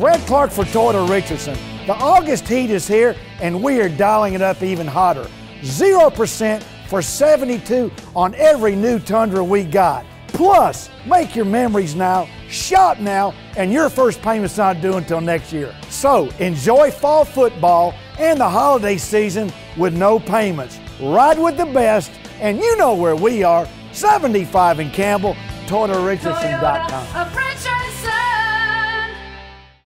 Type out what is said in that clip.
Brett Clark for Toyota Richardson. The August heat is here and we are dialing it up even hotter. 0% for 72 on every new Tundra we got. Plus, make your memories now, shop now, and your first payment's not due until next year. So, enjoy fall football and the holiday season with no payments. Ride with the best, and you know where we are, 75 in Campbell, ToyotaRichardson.com.